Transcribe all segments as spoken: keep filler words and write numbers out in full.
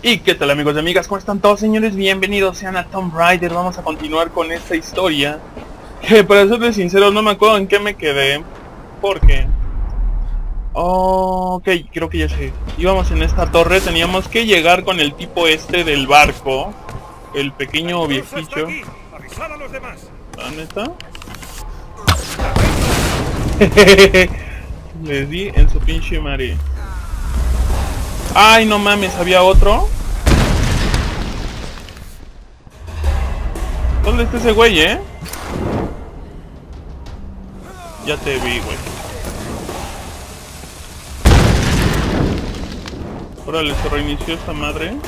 Y qué tal, amigos y amigas, ¿cómo están todos, señores? Bienvenidos sean a Tomb Raider. Vamos a continuar con esta historia, que para serles sincero no me acuerdo en qué me quedé. Porque oh, ok, creo que ya sé. Íbamos en esta torre, teníamos que llegar con el tipo este del barco, el pequeño viejillo. ¿La neta? Les di en su pinche madre. Ay, no mames, ¿había otro? ¿Dónde está ese güey, eh? Ya te vi, güey. Órale, se reinició esta madre.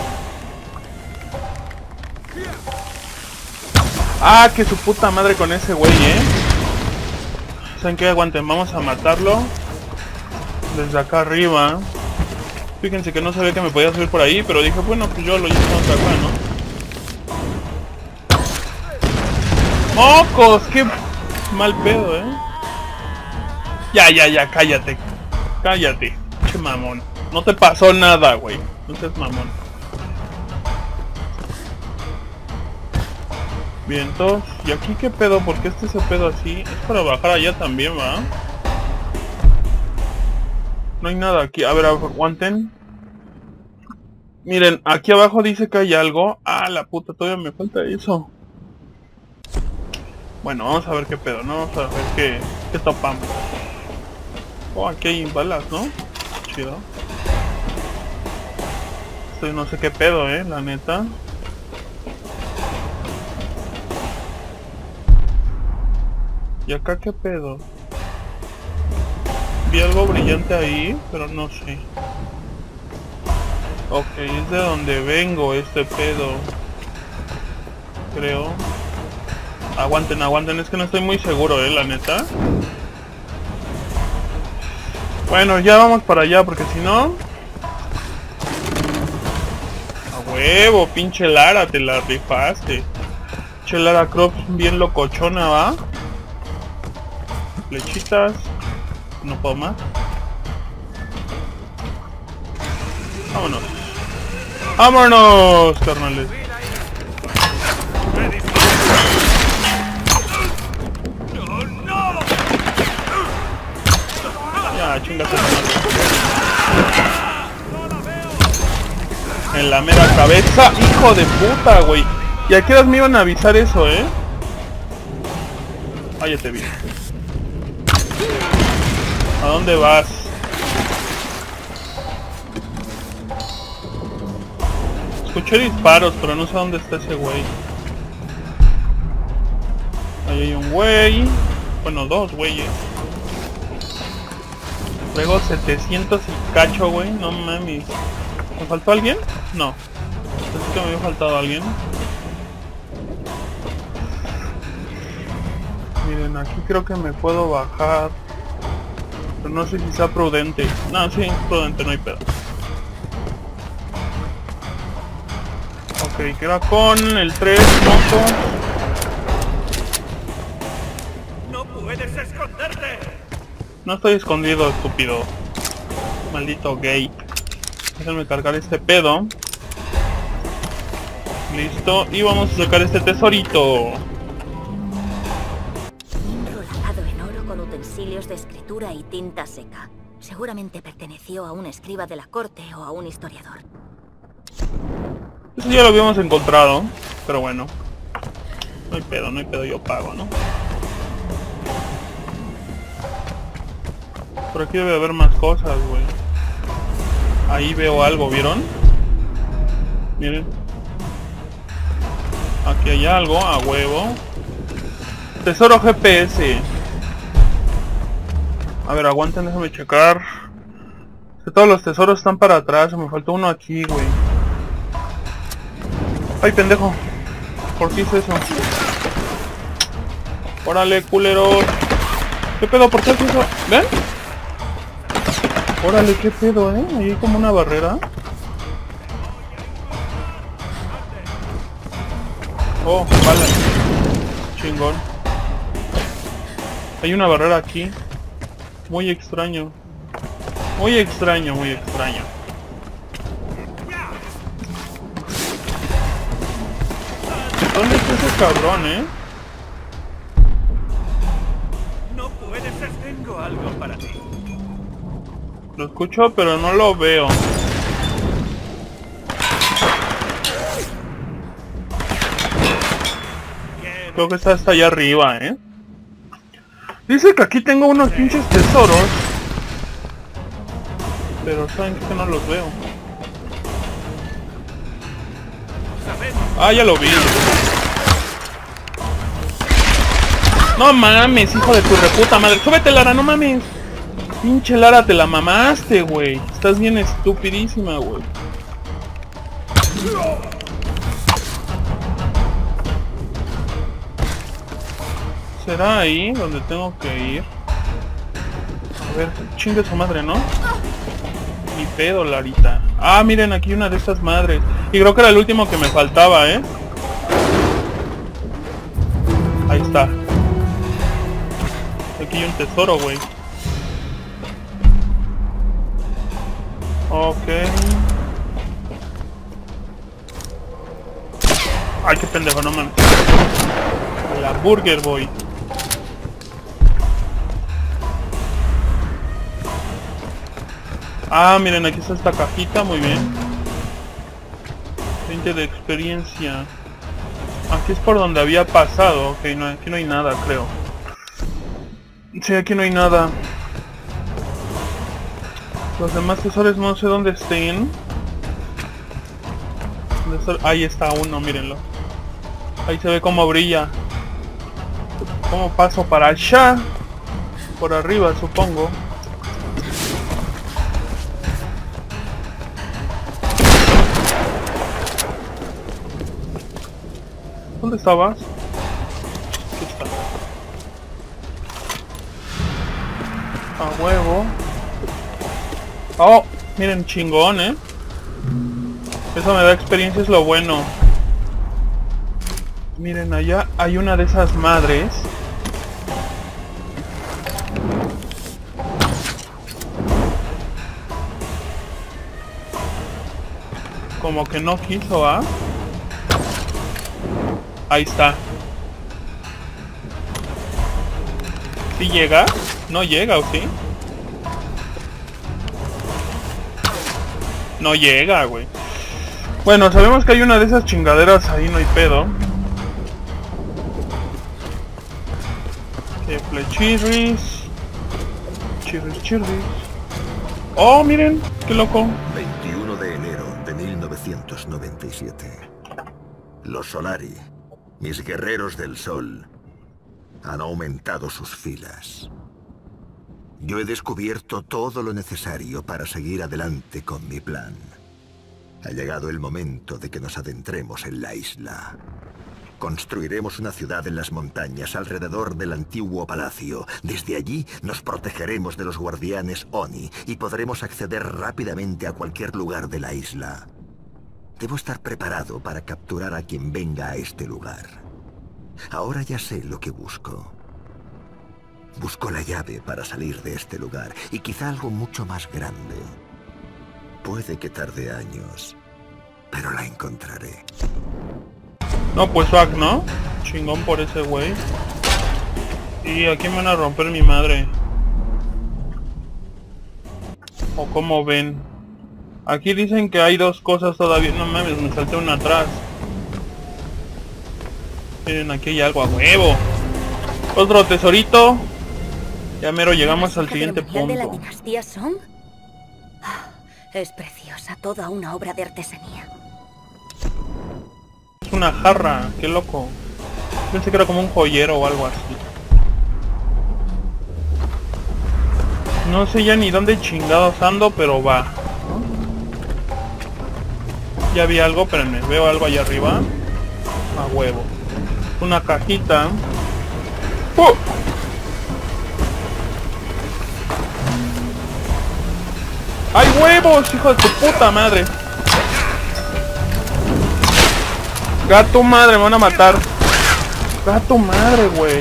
Ah, que su puta madre con ese güey, eh. ¿Saben qué? Aguanten, vamos a matarlo desde acá arriba. Fíjense que no sabía que me podía subir por ahí, pero dije, bueno, pues yo lo llevo hasta acá, ¿no? ¡Mocos! ¡Qué mal pedo, eh! Ya, ya, ya, cállate. Cállate, che mamón. No te pasó nada, güey. No seas mamón. Bien, entonces, ¿y aquí qué pedo? ¿Por qué este ese pedo así? Es para bajar allá también, ¿va? No hay nada aquí. A ver, aguanten. Miren, aquí abajo dice que hay algo. Ah, la puta, todavía me falta eso. Bueno, vamos a ver qué pedo, ¿no? Vamos a ver qué, qué topamos. Oh, aquí hay balas, ¿no? Chido. Estoy no sé qué pedo, eh, la neta. ¿Y acá qué pedo? Vi algo brillante ahí, pero no sé. Ok, es de donde vengo este pedo. Creo. Aguanten, aguanten, es que no estoy muy seguro, eh, la neta. Bueno, ya vamos para allá, porque si no... A huevo, pinche Lara, te la rifaste. Pinche Lara Croft bien locochona, ¿va? Flechitas. No puedo más. Vámonos. ¡Vámonos, carnales! Ya, chingate. En la mera cabeza, hijo de puta, güey. ¿Y a qué horas me iban a avisar eso, eh? Ah, ya te vi. ¿A dónde vas? Escuché disparos, pero no sé dónde está ese güey. Ahí hay un güey. Bueno, dos güeyes. Luego setecientos y cacho, güey. No mames. ¿Me faltó alguien? No. Pensé que me había faltado alguien. Miren, aquí creo que me puedo bajar. Pero no sé si sea prudente. No, sí, prudente, no hay pedo. Ok, queda con el tres, moto. ¡No puedes esconderte! No estoy escondido, estúpido. Maldito gay. Déjenme cargar este pedo. Listo, y vamos a sacar este tesorito. Libro lacado en oro con utensilios de escritura y tinta seca. Seguramente perteneció a un escriba de la corte o a un historiador. Eso ya lo habíamos encontrado, pero bueno. No hay pedo, no hay pedo, yo pago, ¿no? Por aquí debe haber más cosas, güey. Ahí veo algo, ¿vieron? Miren. Aquí hay algo, a huevo. Tesoro G P S. A ver, aguanten, déjame checar. Que todos los tesoros están para atrás. Me faltó uno aquí, güey. Ay, pendejo. ¿Por qué hice eso? Órale, culeros. ¿Qué pedo? ¿Por qué haces eso? ¿Ven? Órale, qué pedo, eh. Ahí hay como una barrera. Oh, vale. Chingón. Hay una barrera aquí. Muy extraño. Muy extraño, muy extraño. ¿Dónde está ese cabrón, eh? No puede ser. Tengo algo para ti. Lo escucho, pero no lo veo. Creo que está hasta allá arriba, ¿eh? Dice que aquí tengo unos pinches tesoros. Pero saben que no los veo. Ah, ya lo vi. No mames, hijo de tu reputa madre. Súbete, Lara, no mames. Pinche Lara, te la mamaste, güey. Estás bien estupidísima, güey. ¿Será ahí donde tengo que ir? A ver, chingue su madre, ¿no? Ni pedo, Larita. Ah, miren, aquí una de estas madres. Y creo que era el último que me faltaba, ¿eh? Ahí está. Aquí hay un tesoro, güey. Ok. Ay, qué pendejo, no mames. La Burger Boy. Ah, miren, aquí está esta cajita, muy bien. veinte de experiencia. Aquí es por donde había pasado. Ok, no, aquí no hay nada, creo. Sí, aquí no hay nada. Los demás tesoros no sé dónde estén. ¿Dónde está? Ahí está uno, mírenlo. Ahí se ve cómo brilla. ¿Cómo paso para allá? Por arriba, supongo. ¿Dónde estabas? Aquí está. A huevo. Oh, miren, chingón, ¿eh? Eso me da experiencia, es lo bueno. Miren, allá hay una de esas madres. Como que no quiso, ¿ah? Ahí está. ¿Sí llega? ¿No llega o sí? No llega, güey. Bueno, sabemos que hay una de esas chingaderas ahí, no hay pedo. Flechirris. Chirris, chirris. Oh, miren, qué loco. veintiuno de enero de mil novecientos noventa y siete. Los Solari, mis guerreros del sol, han aumentado sus filas. Yo he descubierto todo lo necesario para seguir adelante con mi plan. Ha llegado el momento de que nos adentremos en la isla. Construiremos una ciudad en las montañas alrededor del antiguo palacio. Desde allí nos protegeremos de los guardianes Oni y podremos acceder rápidamente a cualquier lugar de la isla. Debo estar preparado para capturar a quien venga a este lugar. Ahora ya sé lo que busco. Busco la llave para salir de este lugar y quizá algo mucho más grande. Puede que tarde años, pero la encontraré. No, pues fuck, ¿no? Chingón por ese güey. Y aquí me van a romper mi madre. O como ven. Aquí dicen que hay dos cosas todavía. No mames, me salté una atrás. Miren, aquí hay algo a huevo. Otro tesorito. Ya mero llegamos al siguiente punto. ¿De la dinastía Song? Es preciosa, toda una obra de artesanía. Es una jarra, qué loco. Pensé que era como un joyero o algo así. No sé ya ni dónde chingados ando, pero va. Ya vi algo, espérenme, veo algo allá arriba. A huevo. Una cajita. ¡Uh! ¡Hay huevos, hijo de tu puta madre! Gato madre, me van a matar. Gato madre, güey.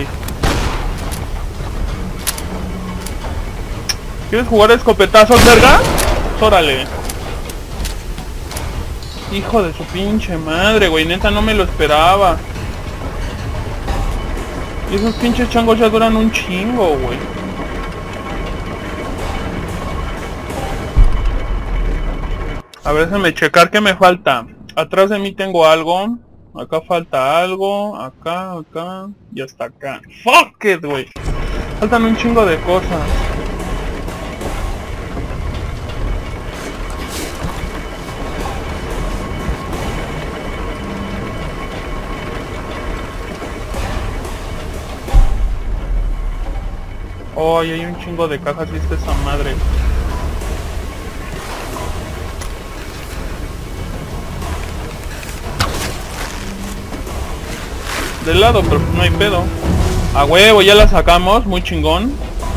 ¿Quieres jugar a escopetazos, verga? Órale. Hijo de su pinche madre, güey. Neta, no me lo esperaba. Y esos pinches changos ya duran un chingo, güey. A ver, déjame checar qué me falta. Atrás de mí tengo algo. Acá falta algo. Acá, acá. Y hasta acá. Fuck it, güey. Faltan un chingo de cosas. Oh, y hay un chingo de cajas, ¿viste esa madre? De lado, pero no hay pedo. A huevo, ya la sacamos, muy chingón.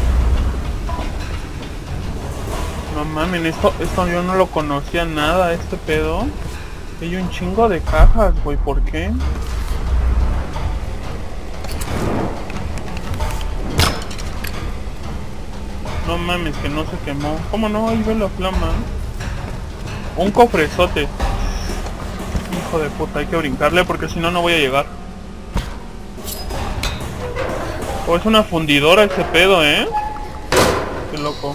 No mames, esto, esto yo no lo conocía nada, este pedo. Hay un chingo de cajas, güey, ¿por qué? No mames, que no se quemó. ¿Cómo no? Ahí ve la flama. Un cofrezote. Hijo de puta, hay que brincarle porque si no, no voy a llegar. O es una fundidora ese pedo, ¿eh? Qué loco.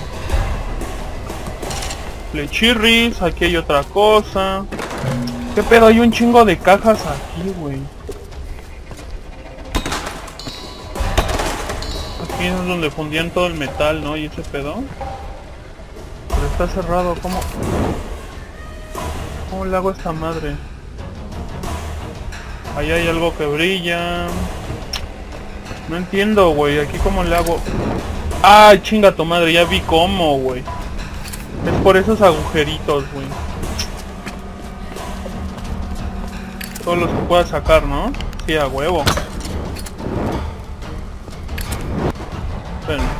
Flechirris, aquí hay otra cosa. ¿Qué pedo? Hay un chingo de cajas aquí, güey. Aquí es donde fundían todo el metal, ¿no? Y ese pedo. Pero está cerrado, ¿cómo? ¿Cómo le hago a esta madre? Ahí hay algo que brilla. No entiendo, güey. Aquí cómo le hago. ¡Ay, chinga tu madre! Ya vi cómo, güey. Es por esos agujeritos, güey. Todos los que pueda sacar, ¿no? Sí, a huevo. Esperen.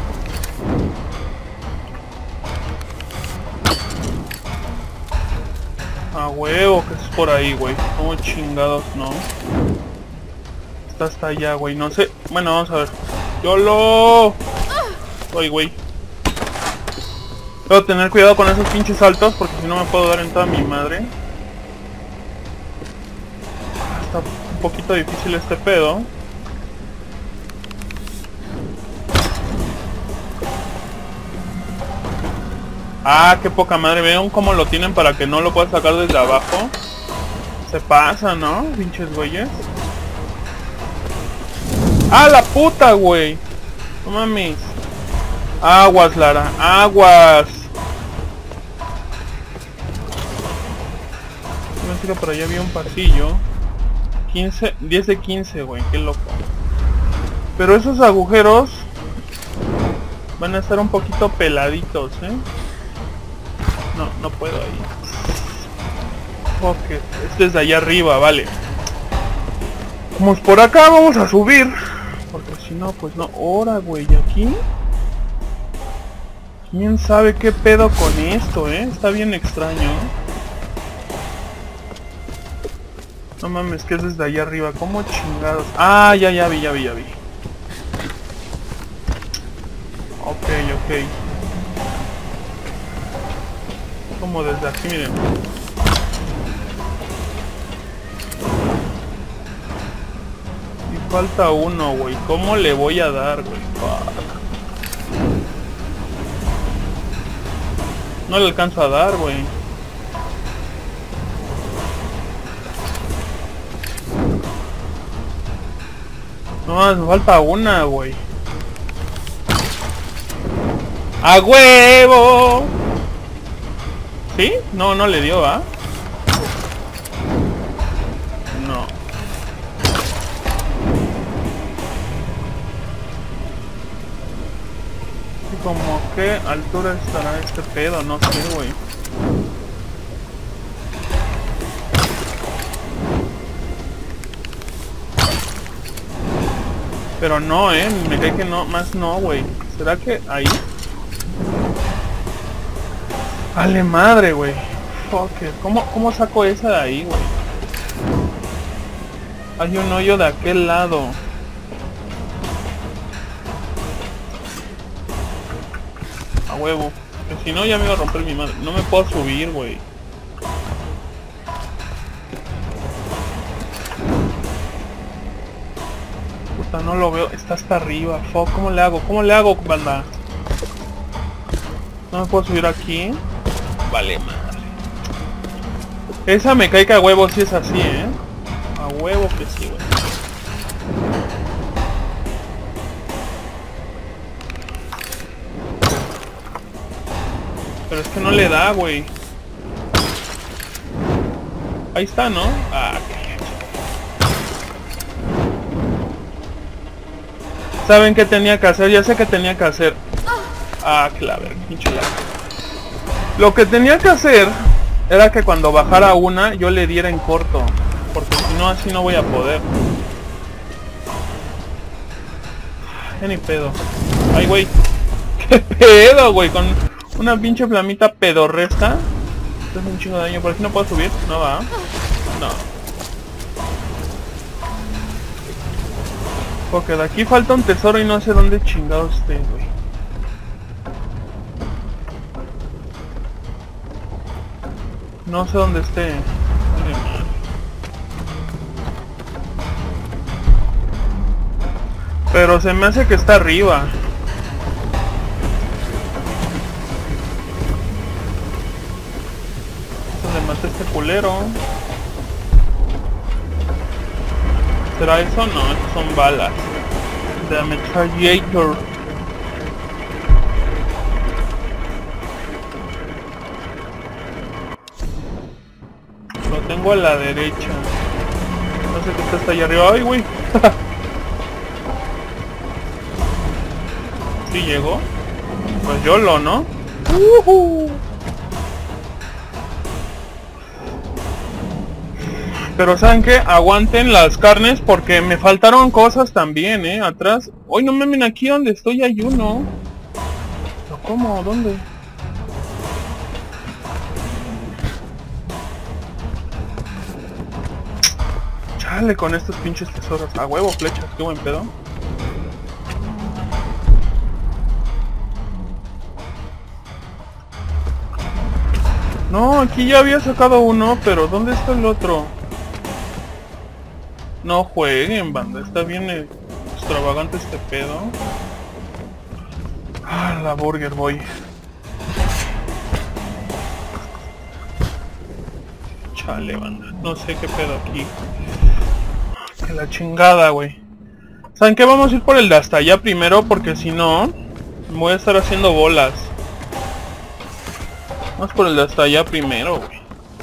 A huevo, que es por ahí, güey. Como chingados, no. Está hasta allá, güey. No sé. Bueno, vamos a ver. ¡Yolo! Ay, güey. Debo tener cuidado con esos pinches saltos porque si no me puedo dar en toda mi madre. Está un poquito difícil este pedo. Ah, qué poca madre. Vean cómo lo tienen para que no lo puedas sacar desde abajo. Se pasa, ¿no? Pinches güeyes. ¡Ah, la puta, güey! No mames. Aguas, Lara. Aguas. Pensé que por allá había un pasillo. quince, diez de quince, güey. Qué loco. Pero esos agujeros van a estar un poquito peladitos, ¿eh? No, no puedo ahí. Ok, este es de allá arriba, vale. Como es por acá, vamos a subir. Porque si no, pues no. Ahora, güey, aquí. ¿Quién sabe qué pedo con esto, eh? Está bien extraño. No mames, que es desde allá arriba. ¿Cómo chingados? Ah, ya, ya vi, ya vi, ya vi. Ok, ok. Como desde aquí, miren. Y falta uno, güey. ¿Cómo le voy a dar, güey? Fuck. No le alcanzo a dar, güey. No, me falta una, güey. ¡A huevo! ¿Sí? No, no le dio, ¿ah? No. ¿Y como qué altura estará este pedo? No sé, güey. Pero no, eh, me cae que no, más no, güey. ¿Será que ahí? Vale madre, güey. Fuck it. ¿Cómo, ¿Cómo saco esa de ahí, güey? Hay un hoyo de aquel lado. A huevo. Que si no ya me iba a romper mi madre. No me puedo subir, güey. Puta, no lo veo. Está hasta arriba. Fuck, ¿cómo le hago? ¿Cómo le hago, banda? No me puedo subir aquí. Vale, madre. Esa me cae que a huevo sí es así, ¿eh? A huevo que sí, güey. Pero es que no le da, güey. Ahí está, ¿no? Ah, qué... ¿Saben qué tenía que hacer? Ya sé qué tenía que hacer. Ah, claro, pinche la... Lo que tenía que hacer era que cuando bajara una yo le diera en corto. Porque si no, así no voy a poder. Ya ni pedo. Ay, güey. ¿Qué pedo, güey? Con una pinche flamita pedorresca. Esto es un chingo de daño. ¿Por aquí no puedo subir? No va. No. Porque de aquí falta un tesoro y no sé dónde chingado esté, güey. No sé dónde esté. Pero se me hace que está arriba. Se le maté a este culero. ¿Será eso? No, estos son balas. De ametrallator. Lo tengo a la derecha. No sé qué está hasta allá arriba. ¡Ay, güey! ¿Sí llegó? Pues yo lo, ¿no? Uh-huh. Pero ¿saben qué? Aguanten las carnes porque me faltaron cosas también, ¿eh? Atrás. Hoy no me ven aquí donde estoy, hay uno. ¿Pero cómo? ¿Dónde? Chale con estos pinches tesoros. A huevo, flechas, qué buen pedo. No, aquí ya había sacado uno, pero ¿dónde está el otro? No jueguen, banda, está bien extravagante este pedo. Ah, la Burger Boy. Chale, banda, no sé qué pedo aquí. Que la chingada, güey. ¿Saben qué? Vamos a ir por el de hasta allá primero, porque si no, me voy a estar haciendo bolas. Vamos por el de hasta allá primero, güey.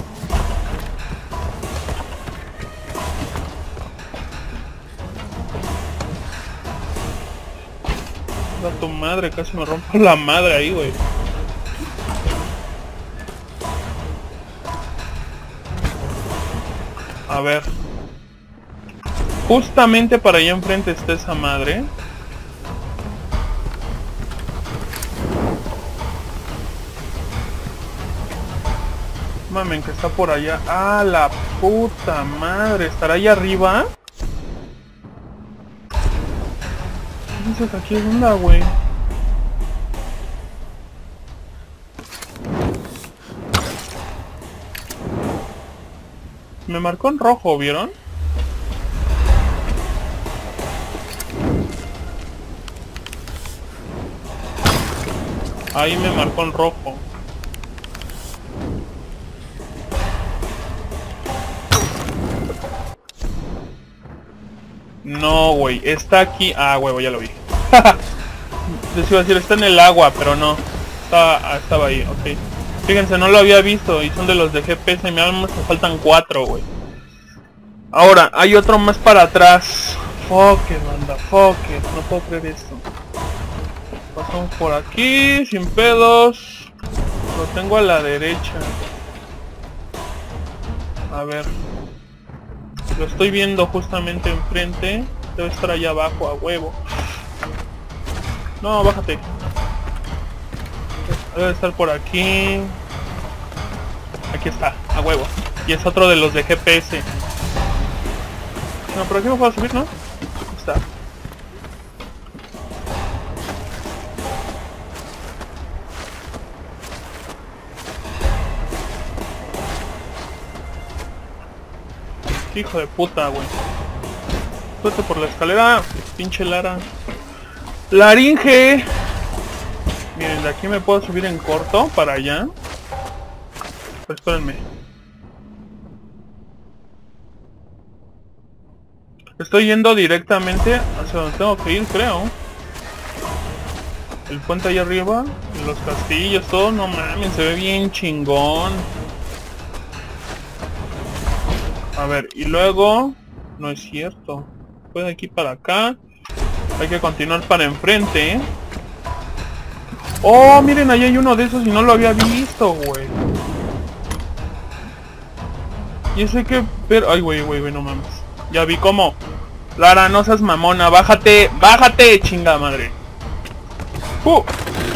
A tu madre, casi me rompo la madre ahí, güey. A ver. Justamente para allá enfrente está esa madre. Mamen, que está por allá. ¡Ah, la puta madre! ¿Estará allá arriba? ¿Qué dices aquí? ¿Es onda, güey? Me marcó en rojo, ¿vieron? Ahí me marcó en rojo. No, güey, está aquí. Ah, huevo, ya lo vi. Les iba a decir, está en el agua, pero no. Estaba, estaba ahí, ok. Fíjense, no lo había visto y son de los de G P S. Me me faltan cuatro, güey. Ahora, hay otro más para atrás. Fuck it, banda, fuck it. No puedo creer esto. Pasamos por aquí, sin pedos. Lo tengo a la derecha. A ver. Lo estoy viendo justamente enfrente. Debe estar allá abajo, a huevo. No, bájate. Debe estar por aquí. Aquí está, a huevo. Y es otro de los de G P S. No, pero aquí no puedo subir, ¿no? Aquí está. Hijo de puta, güey. Súbete por la escalera, pinche Lara. Laringe. Miren, de aquí me puedo subir en corto para allá. Pero espérenme. Estoy yendo directamente hacia donde tengo que ir, creo. El puente ahí arriba, los castillos, todo, no mames, se ve bien chingón. A ver, y luego... No es cierto. Pues de aquí para acá. Hay que continuar para enfrente, ¿eh? Oh, miren, ahí hay uno de esos y no lo había visto, güey. Y ese que... Pero... Ay, güey, güey, güey, no mames. Ya vi cómo. Lara, no seas mamona, bájate, bájate, chinga madre. Uh.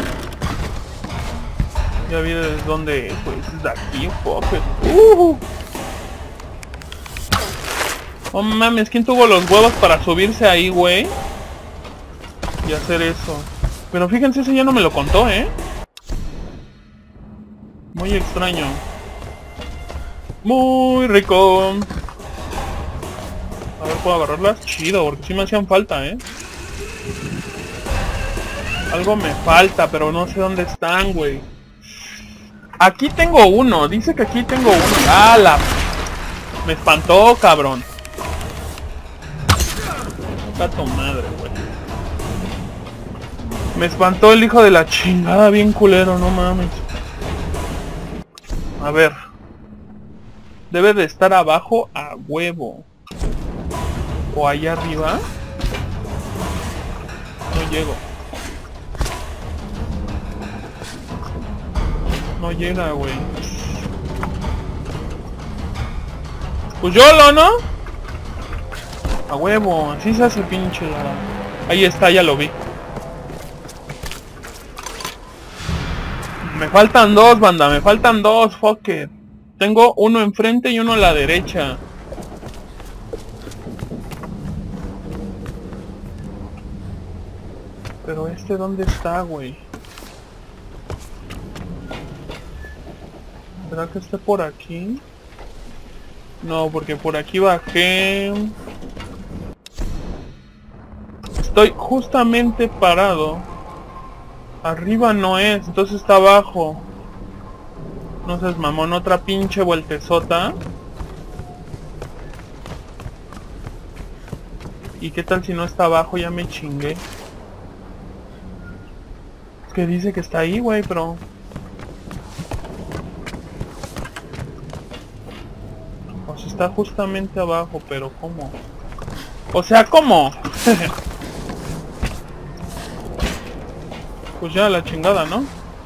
Ya vi desde dónde, pues, desde aquí, fuck. Uh. Oh mames, ¿quién tuvo los huevos para subirse ahí, güey? Y hacer eso. Pero fíjense, ese ya no me lo contó, ¿eh? Muy extraño. Muy rico. A ver, ¿puedo agarrarlas? Chido, porque sí me hacían falta, ¿eh? Algo me falta, pero no sé dónde están, güey. Aquí tengo uno, dice que aquí tengo uno. ¡Ah, la... Me espantó, cabrón! Gato madre, güey. Me espantó el hijo de la chingada, bien culero, no mames. A ver. Debe de estar abajo a huevo. O allá arriba. No llego. No llega, güey. Pues yo lo, ¿no? A huevo, así se hace pinche Lara. Ahí está, ya lo vi. Me faltan dos, banda, me faltan dos, fuck it. Tengo uno enfrente y uno a la derecha. Pero este, ¿dónde está, güey? ¿Será que esté por aquí? No, porque por aquí bajé. Estoy justamente parado. Arriba no es, entonces está abajo. No seas mamón, otra pinche vueltezota. ¿Y qué tal si no está abajo? Ya me chingué. Es que dice que está ahí, güey, pero... O sea, está justamente abajo, pero ¿cómo? O sea, ¿cómo? Pues ya la chingada, ¿no?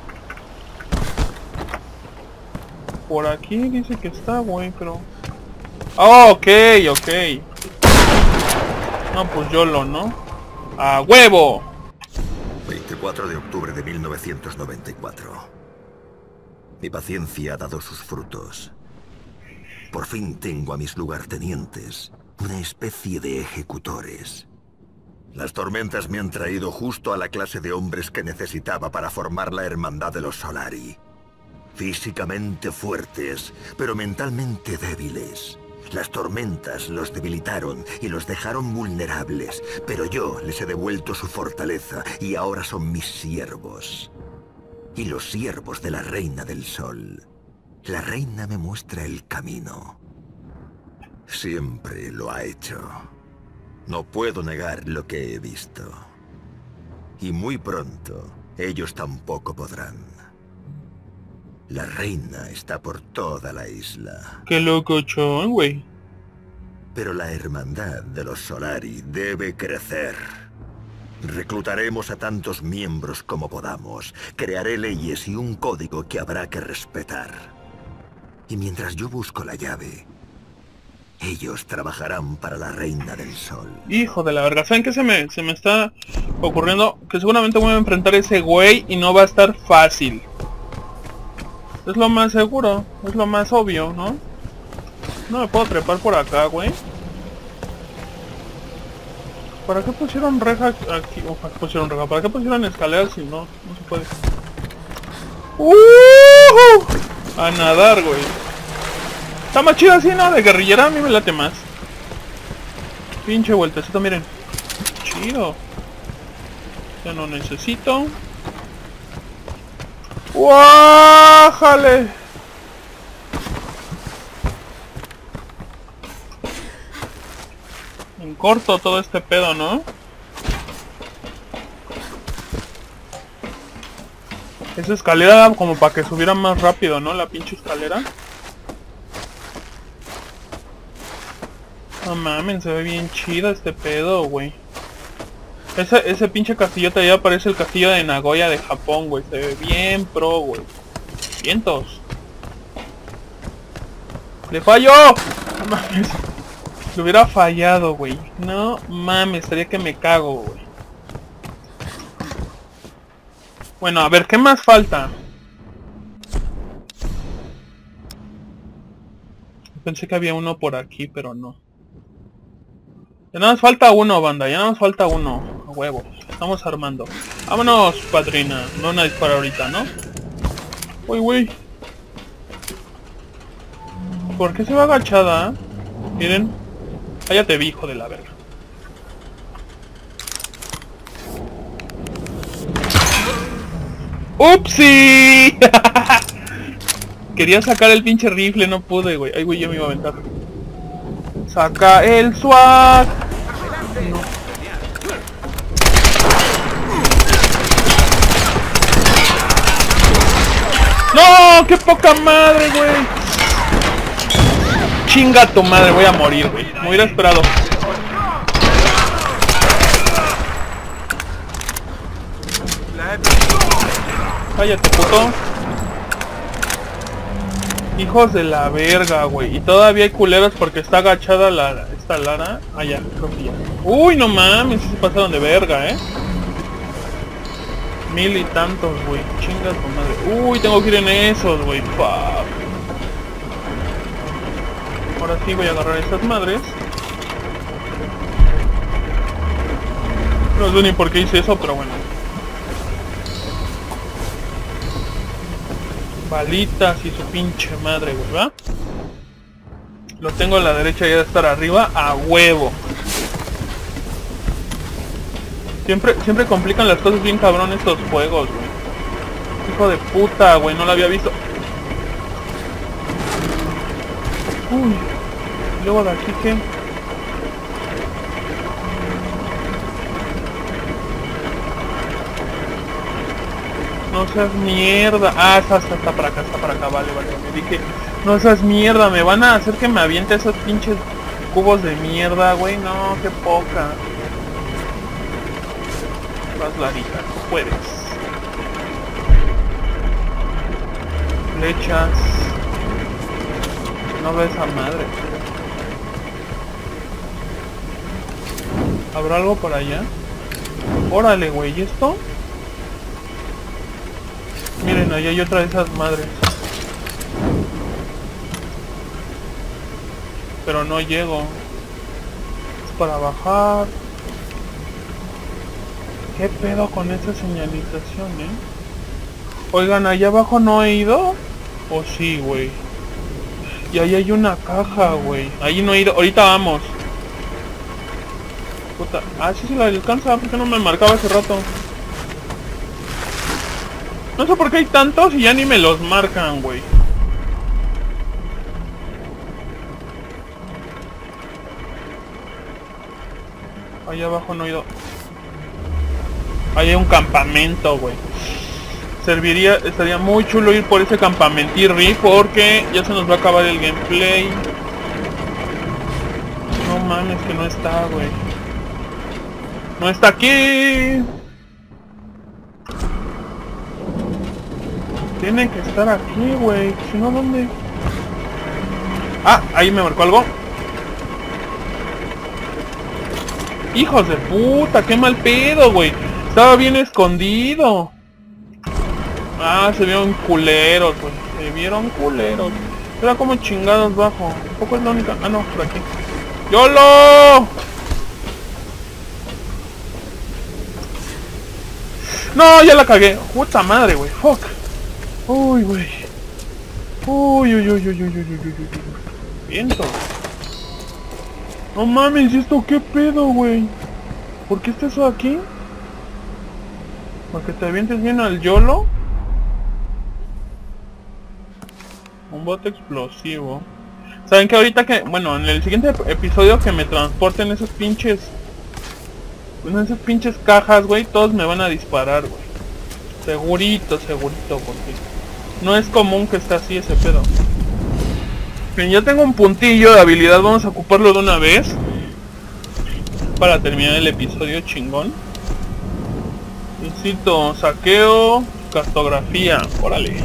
Por aquí dice que está, güey, pero... Oh, ok, ok. No, pues yo lo, ¿no? ¡A huevo! veinticuatro de octubre de mil novecientos noventa y cuatro. Mi paciencia ha dado sus frutos. Por fin tengo a mis lugartenientes, una especie de ejecutores. Las tormentas me han traído justo a la clase de hombres que necesitaba para formar la hermandad de los Solari. Físicamente fuertes, pero mentalmente débiles. Las tormentas los debilitaron y los dejaron vulnerables, pero yo les he devuelto su fortaleza y ahora son mis siervos. Y los siervos de la Reina del Sol. La Reina me muestra el camino. Siempre lo ha hecho. No puedo negar lo que he visto. Y muy pronto, ellos tampoco podrán. La reina está por toda la isla. Qué locochón, güey. Pero la hermandad de los Solari debe crecer. Reclutaremos a tantos miembros como podamos. Crearé leyes y un código que habrá que respetar. Y mientras yo busco la llave... ellos trabajarán para la Reina del Sol. Hijo de la verga, ¿saben qué se me, se me está ocurriendo? Que seguramente voy a enfrentar a ese güey y no va a estar fácil. Es lo más seguro, es lo más obvio, ¿no? No me puedo trepar por acá, güey. ¿Para qué pusieron reja aquí? O ¿para qué pusieron reja? ¿Para qué pusieron escaleras si no? No se puede. ¡Uh! A nadar, güey. Está más chido así, ¿no? De guerrillera a mí me late más. Pinche vueltecito, miren. Chido. Ya no necesito. ¡Guájale! En corto todo este pedo, ¿no? Esa escalera como para que subiera más rápido, ¿no? La pinche escalera. No mames, se ve bien chido este pedo, güey. Ese, ese pinche castillote allá parece el castillo de Nagoya de Japón, güey. Se ve bien pro, güey. Vientos. ¡Le falló! No mames. Le hubiera fallado, güey. No mames, estaría que me cago, güey. Bueno, a ver, ¿qué más falta? Pensé que había uno por aquí, pero no. Ya nada más falta uno, banda. Ya nada más falta uno. A huevo. Estamos armando. Vámonos, padrina. No van a disparar ahorita, ¿no? Uy, uy. ¿Por qué se va agachada? Miren. Cállate, hijo de la verga. ¡Upsi! Quería sacar el pinche rifle, no pude, güey. Ay, güey, ya me iba a aventar. ¡Saca el swag! No. ¡No! ¡Qué poca madre, güey! Chinga tu madre, voy a morir, güey. Me hubiera esperado. Cállate, puto. Hijos de la verga, güey. Y todavía hay culeros porque está agachada la esta Lara. Ah, ya, creo que ya. Uy, no mames, se pasaron de verga, eh. Mil y tantos, güey. Chingas tu madre. Uy, tengo que ir en esos, güey. Fuck. Ahora sí voy a agarrar estas madres. No sé ni por qué hice eso, pero bueno. Balitas y su pinche madre, güey, ¿va? Lo tengo a la derecha y debe estar arriba a huevo. Siempre, siempre complican las cosas bien cabrón estos juegos, güey. Hijo de puta, güey, no lo había visto. Uy, luego de aquí, ¿qué? No seas mierda. Ah, está, está, está para acá, está para acá, vale, vale. Me dije, no seas mierda, me van a hacer que me aviente esos pinches cubos de mierda, güey. No, qué poca. Vas, Larita, no puedes. Flechas. No ves a madre. ¿Habrá algo por allá? Órale, güey, ¿y esto? Miren, ahí hay otra de esas madres. Pero no llego. Es para bajar. ¿Qué pedo con esa señalización, eh? Oigan, allá abajo no he ido. ¿O sí, güey? Y ahí hay una caja, güey. Ahí no he ido. Ahorita vamos. Puta. Ah, sí se la alcanza. ¿Por qué no me marcaba hace rato? No sé por qué hay tantos y ya ni me los marcan, güey. Allá abajo no he ido. Ahí hay un campamento, güey. Serviría, estaría muy chulo ir por ese campamentirri porque ya se nos va a acabar el gameplay. No mames, que no está, güey. No está aquí. Tiene que estar aquí, güey. Si no, ¿dónde? Ah, ahí me marcó algo. Hijos de puta, qué mal pedo, güey. Estaba bien escondido. Ah, se vieron culeros, güey. Se vieron culeros. Era como chingados bajo. Un poco es la única. Ah, no, por aquí. ¡Yolo! No, ya la cagué. Puta madre, güey. Fuck. Uy, güey. Uy, uy, uy, uy, uy, uy, uy, uy, uy. Viento. No mames, ¿y esto qué pedo, güey? ¿Por qué está eso aquí? ¿Para que te avientes bien al YOLO? Un bote explosivo. ¿Saben que ahorita que... Bueno, en el siguiente episodio que me transporten esos pinches... En esas pinches cajas, güey, todos me van a disparar, güey. Segurito, segurito, porque... No es común que esté así ese pedo. Bien, ya tengo un puntillo de habilidad, vamos a ocuparlo de una vez. Para terminar el episodio chingón. Necesito saqueo, cartografía, órale.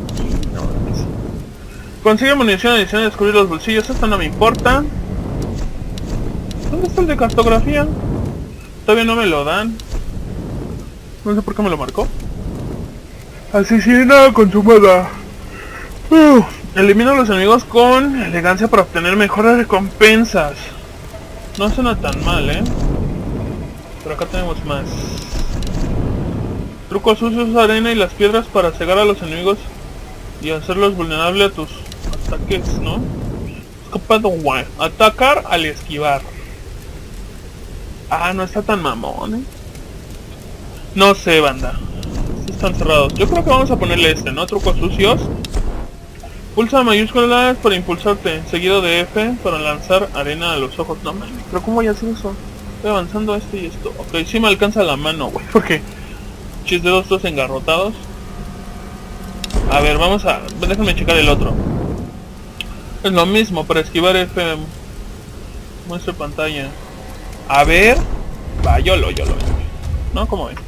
Consigue munición adicional, descubrir los bolsillos, esto no me importa. ¿Dónde está el de cartografía? Todavía no me lo dan. No sé por qué me lo marcó. Asesina consumada. Uh, elimina a los enemigos con elegancia para obtener mejores recompensas. No suena tan mal, eh. Pero acá tenemos más. Trucos sucios, arena y las piedras para cegar a los enemigos y hacerlos vulnerables a tus ataques, ¿no? Escapado guay. Atacar al esquivar. Ah, no está tan mamón, eh. No sé, banda. Están cerrados. Yo creo que vamos a ponerle este, ¿no? Trucos sucios. Pulsa mayúsculas para impulsarte, seguido de F para lanzar arena a los ojos. No mames, pero ¿cómo voy a hacer eso? Estoy avanzando esto y esto. Ok, sí me alcanza la mano, güey, porque chis dedos todos engarrotados. A ver, vamos a... Déjenme checar el otro. Es lo mismo, para esquivar F. Muestra pantalla. A ver. Va, YOLO, YOLO. ¿No? ¿Cómo ven?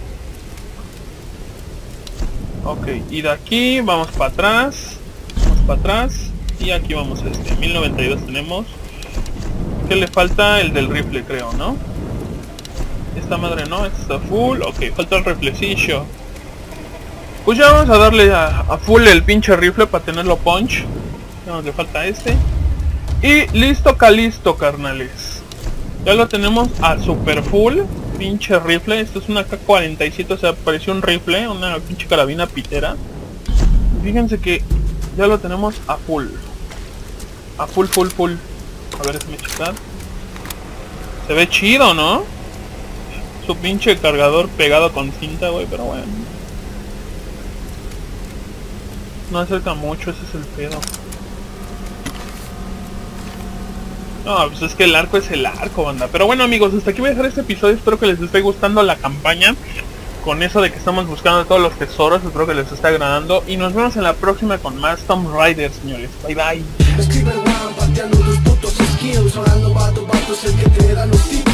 Ok, y de aquí vamos para atrás. Vamos para atrás. Y aquí vamos a este. mil noventa y dos tenemos. ¿Qué le falta? El del rifle, creo, ¿no? Esta madre no, esta está full. Ok, falta el riflecillo. Pues ya vamos a darle a, a full el pinche rifle para tenerlo punch. Ya nos le falta este. Y listo, calisto, carnales. Ya lo tenemos a super full. Pinche rifle. Esto es una K cuarenta y siete, o sea, pareció un rifle. Una pinche carabina pitera. Fíjense que ya lo tenemos a full. A full, full, full. A ver, déjame checar. Se ve chido, ¿no? Su pinche cargador pegado con cinta, güey, pero bueno. No acerca mucho, ese es el pedo. No, pues es que el arco es el arco, banda. Pero bueno, amigos, hasta aquí voy a dejar este episodio. Espero que les esté gustando la campaña. Con eso de que estamos buscando todos los tesoros. Espero que les esté agradando. Y nos vemos en la próxima con más Tomb Raider, señores. Bye, bye.